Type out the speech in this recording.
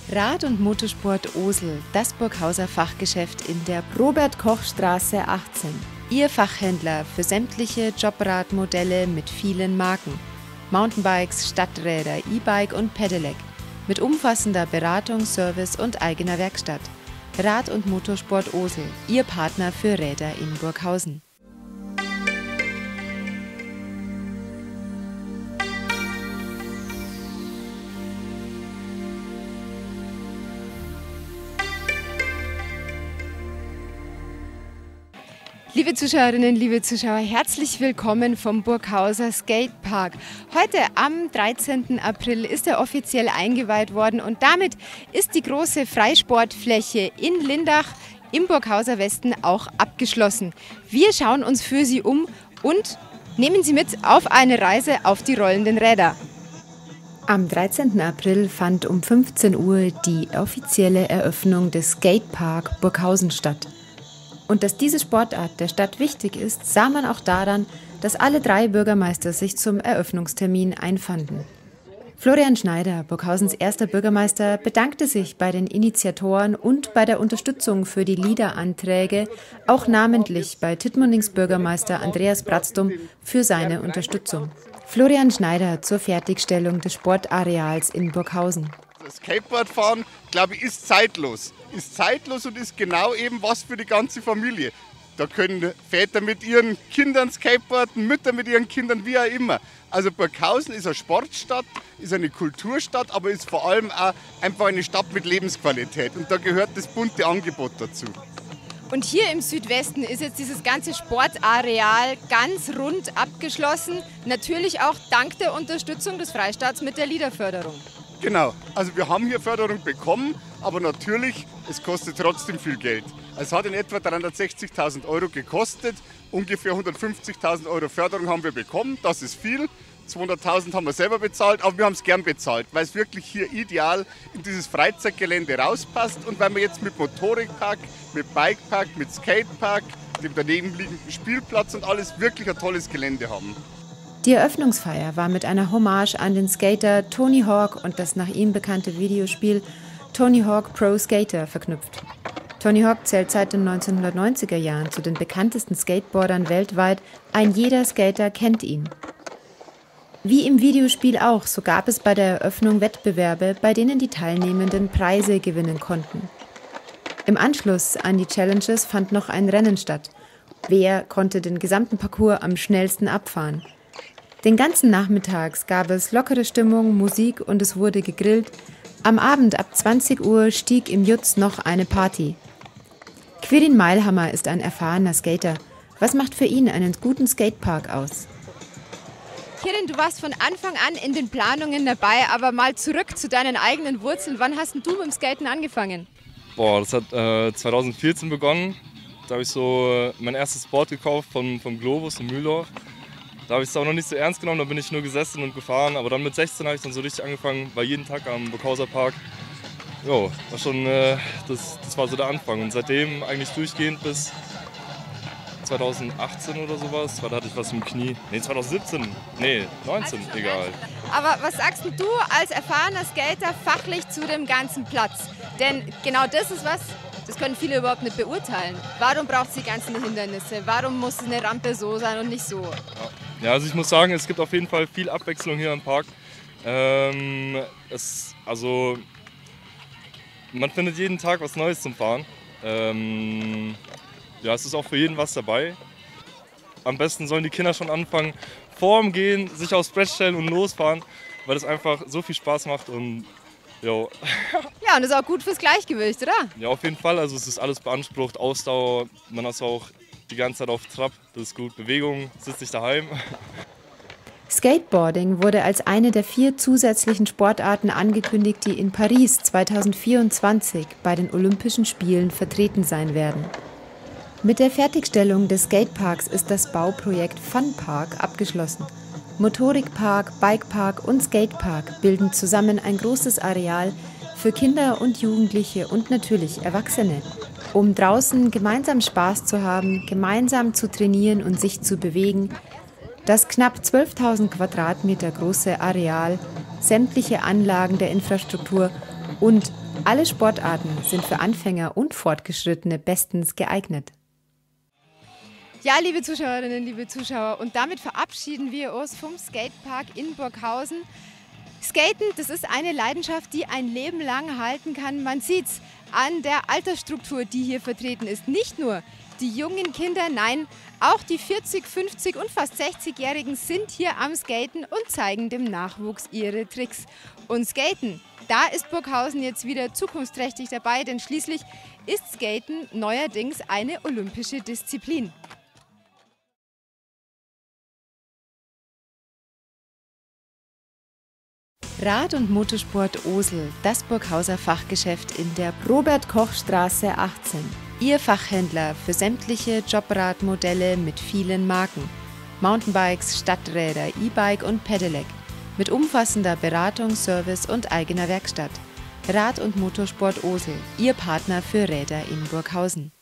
Rad- und Motorsport Osel, das Burghauser Fachgeschäft in der Robert-Koch-Straße 18. Ihr Fachhändler für sämtliche Jobradmodelle mit vielen Marken. Mountainbikes, Stadträder, E-Bike und Pedelec. Mit umfassender Beratung, Service und eigener Werkstatt. Rad- und Motorsport Osel, Ihr Partner für Räder in Burghausen. Liebe Zuschauerinnen, liebe Zuschauer, herzlich willkommen vom Burghauser Skatepark. Heute am 13. April ist er offiziell eingeweiht worden und damit ist die große Freisportfläche in Lindach im Burghauser Westen auch abgeschlossen. Wir schauen uns für Sie um und nehmen Sie mit auf eine Reise auf die rollenden Räder. Am 13. April fand um 15 Uhr die offizielle Eröffnung des Skatepark Burghausen statt. Und dass diese Sportart der Stadt wichtig ist, sah man auch daran, dass alle 3 Bürgermeister sich zum Eröffnungstermin einfanden. Florian Schneider, Burghausens erster Bürgermeister, bedankte sich bei den Initiatoren und bei der Unterstützung für die Liederanträge, auch namentlich bei Tittmundings Bürgermeister Andreas Bratztum für seine Unterstützung. Florian Schneider zur Fertigstellung des Sportareals in Burghausen. Das Skateboardfahren, glaube ich, ist zeitlos. Ist zeitlos und ist genau eben was für die ganze Familie. Da können Väter mit ihren Kindern skateboarden, Mütter mit ihren Kindern, wie auch immer. Also Burghausen ist eine Sportstadt, ist eine Kulturstadt, aber ist vor allem auch einfach eine Stadt mit Lebensqualität. Und da gehört das bunte Angebot dazu. Und hier im Südwesten ist jetzt dieses ganze Sportareal ganz rund abgeschlossen. Natürlich auch dank der Unterstützung des Freistaats mit der Liederförderung. Genau, also wir haben hier Förderung bekommen, aber natürlich, es kostet trotzdem viel Geld. Es hat in etwa 360.000 € gekostet, ungefähr 150.000 € Förderung haben wir bekommen, das ist viel. 200.000 haben wir selber bezahlt, aber wir haben es gern bezahlt, weil es wirklich hier ideal in dieses Freizeitgelände rauspasst und weil wir jetzt mit Motorikpark, mit Bikepark, mit Skatepark, dem daneben liegenden Spielplatz und alles wirklich ein tolles Gelände haben. Die Eröffnungsfeier war mit einer Hommage an den Skater Tony Hawk und das nach ihm bekannte Videospiel Tony Hawk Pro Skater verknüpft. Tony Hawk zählt seit den 1990er Jahren zu den bekanntesten Skateboardern weltweit. Ein jeder Skater kennt ihn. Wie im Videospiel auch, so gab es bei der Eröffnung Wettbewerbe, bei denen die Teilnehmenden Preise gewinnen konnten. Im Anschluss an die Challenges fand noch ein Rennen statt. Wer konnte den gesamten Parcours am schnellsten abfahren? Den ganzen Nachmittags gab es lockere Stimmung, Musik und es wurde gegrillt. Am Abend ab 20 Uhr stieg im Jutz noch eine Party. Quirin Meilhammer ist ein erfahrener Skater. Was macht für ihn einen guten Skatepark aus? Quirin, du warst von Anfang an in den Planungen dabei, aber mal zurück zu deinen eigenen Wurzeln. Wann hast denn du mit dem Skaten angefangen? Das hat 2014 begonnen. Da habe ich so mein erstes Board gekauft vom Globus in Mühldorf. Da habe ich es auch noch nicht so ernst genommen, da bin ich nur gesessen und gefahren. Aber dann mit 16 habe ich dann so richtig angefangen, war jeden Tag am Burghauser Park. Jo, war schon, das war so der Anfang. Und seitdem eigentlich durchgehend bis 2018 oder sowas. Da hatte ich was im Knie. Nee, 2017. Nee, 19, egal. Aber was sagst du als erfahrener Skater fachlich zu dem ganzen Platz? Denn genau das ist was, das können viele überhaupt nicht beurteilen. Warum braucht es die ganzen Hindernisse? Warum muss eine Rampe so sein und nicht so? Ja, also ich muss sagen, es gibt auf jeden Fall viel Abwechslung hier im Park. Man findet jeden Tag was Neues zum Fahren. Es ist auch für jeden was dabei. Am besten sollen die Kinder schon anfangen, vorm Gehen sich aufs Brett stellen und losfahren, weil das einfach so viel Spaß macht. Und jo. Ja, und das ist auch gut fürs Gleichgewicht, oder? Ja, auf jeden Fall. Also es ist alles beansprucht, Ausdauer, man ist auch die ganze Zeit auf Trab, das ist gut. Bewegung, sitzt nicht daheim. Skateboarding wurde als eine der 4 zusätzlichen Sportarten angekündigt, die in Paris 2024 bei den Olympischen Spielen vertreten sein werden. Mit der Fertigstellung des Skateparks ist das Bauprojekt Funpark abgeschlossen. Motorikpark, Bikepark und Skatepark bilden zusammen ein großes Areal für Kinder und Jugendliche und natürlich Erwachsene, um draußen gemeinsam Spaß zu haben, gemeinsam zu trainieren und sich zu bewegen. Das knapp 12.000 Quadratmeter große Areal, sämtliche Anlagen der Infrastruktur und Alle Sportarten sind für Anfänger und Fortgeschrittene bestens geeignet. Ja, liebe Zuschauerinnen, liebe Zuschauer, und damit verabschieden wir uns vom Skatepark in Burghausen. Skaten, das ist eine Leidenschaft, die ein Leben lang halten kann. Man sieht es an der Altersstruktur, die hier vertreten ist. Nicht nur die jungen Kinder, nein, auch die 40-, 50- und fast 60-Jährigen sind hier am Skaten und zeigen dem Nachwuchs ihre Tricks. Und Skaten, da ist Burghausen jetzt wieder zukunftsträchtig dabei, denn schließlich ist Skaten neuerdings eine olympische Disziplin. Rad- und Motorsport Osel, das Burghauser Fachgeschäft in der Robert-Koch-Straße 18. Ihr Fachhändler für sämtliche Jobradmodelle mit vielen Marken. Mountainbikes, Stadträder, E-Bike und Pedelec. Mit umfassender Beratung, Service und eigener Werkstatt. Rad- und Motorsport Osel, Ihr Partner für Räder in Burghausen.